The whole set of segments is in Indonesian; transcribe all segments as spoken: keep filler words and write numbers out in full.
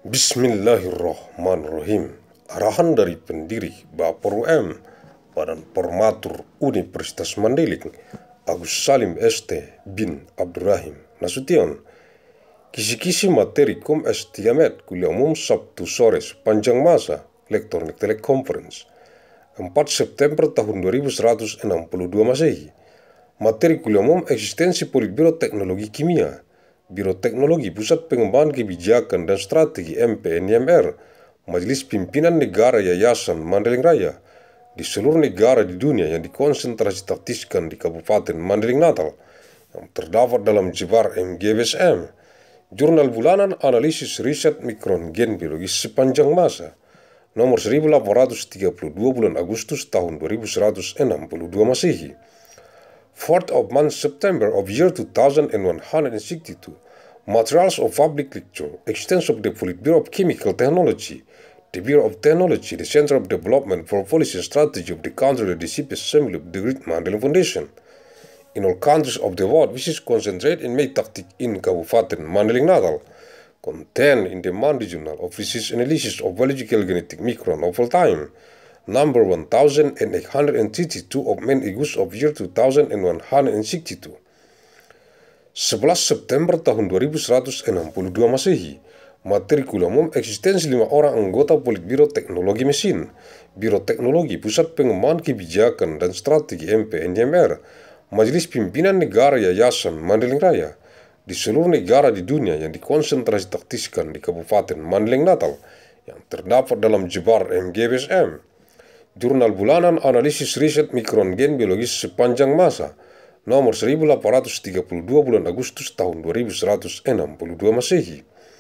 Bismillahirrahmanirrahim. Arahan dari pendiri Bapak U M Badan Formatur Universitas Mandailing, Agus Salim S T bin Abdurrahim Nasution. Kisi-kisi materi Kom S Tiamet Kuliah Umum Sabtu sore sepanjang masa Elektronik Teleconference empat September tahun dua ribu seratus enam puluh dua Masehi. Materi kuliah umum eksistensi Politbiro Teknologi Kimia, Biro Teknologi Pusat Pengembangan Kebijakan dan Strategi M P N I M R, Majelis Pimpinan Negara Yayasan Mandailing Raya di seluruh negara di dunia yang dikonsentrasi taktiskan di Kabupaten Mandailing Natal yang terdapat dalam jebar M G B S M, Jurnal Bulanan Analisis Riset Mikron Gen Biologis sepanjang masa, nomor seribu delapan ratus tiga puluh dua bulan Agustus tahun dua ribu seratus enam puluh dua Masehi. fourth of month September of year two thousand one hundred sixty-two, Materials of Public Lecture, Extension of the Politburo of Chemical Technology, the Bureau of Technology, the Center of Development for Policy and Strategy of the Country, the C P Assembly of the Great Mandailing Foundation. In all countries of the world, which is concentrated in Maytaktik in Kabupaten Mandailing Natal, contained in the Monday Journal of Research Analysis of Biological Genetic Micron of all time, number one thousand eight hundred thirty-two of Main August of year two thousand one hundred sixty-two. sebelas September tahun dua ribu seratus enam puluh dua Masehi, materi kuliah umum eksistensi lima orang anggota Politbiro Teknologi Mesin, Biro Teknologi Pusat Pengembangan Kebijakan dan Strategi M P N I M R, Majelis Pimpinan Negara Yayasan Mandailing Raya di seluruh negara di dunia yang dikonsentrasi taktiskan di Kabupaten Mandailing Natal yang terdapat dalam jebar M G B S M, Jurnal Bulanan Analisis Riset Mikron Gen Biologis sepanjang masa, nomor seribu delapan ratus tiga puluh dua bulan Agustus tahun dua ribu seratus enam puluh dua Masehi.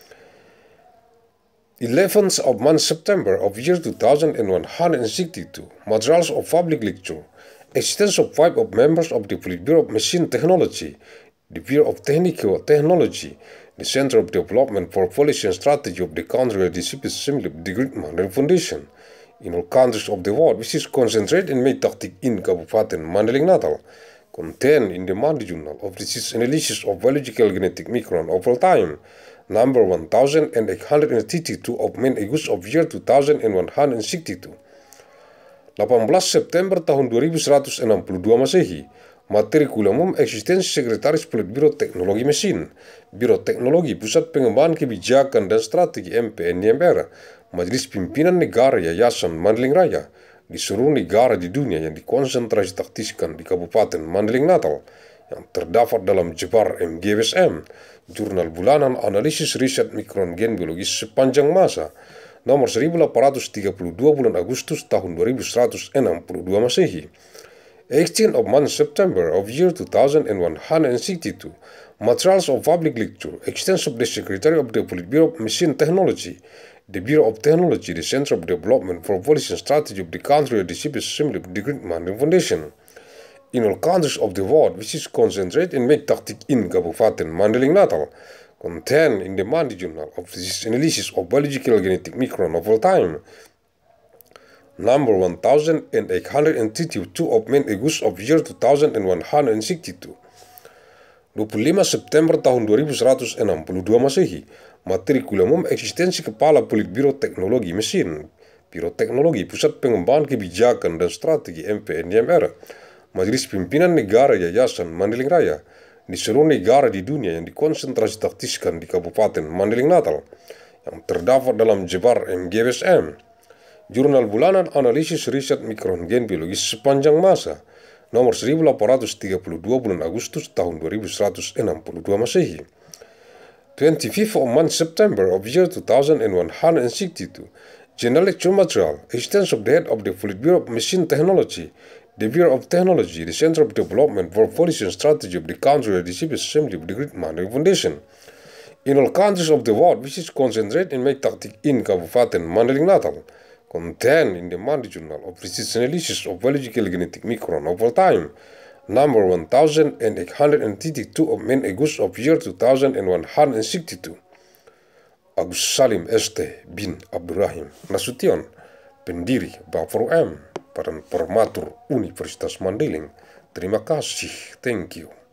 eleventh of month September of year two thousand one hundred sixty-two, Materials of Public Lecture, Existence of five of members of the Politburo of Machine Technology, the Bureau of Technical Technology, the Center of Development for Policy and Strategy of the Country, the C P Assembly of the Great Mandailing Foundation. In all countries of the world, which is concentrated in Maytaktik in Kabupaten Mandailing Natal, contained in the Monday Journal of Research Analysis of Biological Genetic Micron of all time, number one thousand eight hundred thirty-two of Main August of year two thousand one hundred sixty-two. delapan belas September tahun dua ribu seratus enam puluh dua Masehi, materi kuliah umum eksistensi Sekretaris Politbiro Teknologi Mesin, Biro Teknologi Pusat Pengembangan Kebijakan dan Strategi M P N I M R, Majelis Pimpinan Negara Yayasan Mandailing Raya di seluruh negara di dunia yang dikonsentrasi taktiskan di Kabupaten Mandailing Natal yang terdapat dalam jebar M G B S M, Jurnal Bulanan Analisis Riset Mikron Gen Biologis sepanjang masa, nomor seribu delapan ratus tiga puluh dua bulan Agustus tahun dua ribu seratus enam puluh dua Masehi. eighteenth of month September of year two thousand one hundred sixty-two, Materials of Public Lecture, Extension of the Secretary of the Politburo of Machine Technology, the Bureau of Technology, the Center of Development for Policy and Strategy of the Country, the C P Assembly of the Great Mandailing Foundation. In all countries of the world, which is concentrated in Maytaktik in Kabupaten Mandailing Natal, contained in the Monday Journal of Research Analysis of Biological Genetic Micron of all time, number one thousand eight hundred thirty-two of Main August of year two thousand one hundred sixty-two. dua puluh lima September tahun dua ribu seratus enam puluh dua Masehi, materi kuliah umum eksistensi Kepala Politbiro Teknologi Mesin, Biro Teknologi Pusat Pengembangan Kebijakan dan Strategi M P N I M R, Majelis Pimpinan Negara Yayasan Mandailing Raya di seluruh negara di dunia yang dikonsentrasi taktiskan di Kabupaten Mandailing Natal yang terdapat dalam jebar M G B S M, Jurnal Bulanan Analisis Riset Mikron Gen Biologis sepanjang masa, nomor seribu delapan ratus tiga puluh dua bulan Agustus tahun dua ribu seratus enam puluh dua Masehi. twenty-fifth of month September of year two thousand one hundred sixty-two, General Lecture Material, Extension of the Head of the Politburo of Machine Technology, the Bureau of Technology, the Center of Development for Policy and Strategy of the Country, the C P Assembly of the Great Mandailing Foundation. In all countries of the world, which is concentrated in Maytaktik in Kabupaten Mandailing Natal, contained in the Monday Journal of Research Analysis of Biological Genetic Micron of all time, number one thousand eight hundred thirty-two of Main August of year two thousand one hundred sixty-two. Agus Salim S T bin Abdurrahim Nasution, pendiri Bapak U M Badan Formatur Universitas Mandailing. Terima kasih, thank you.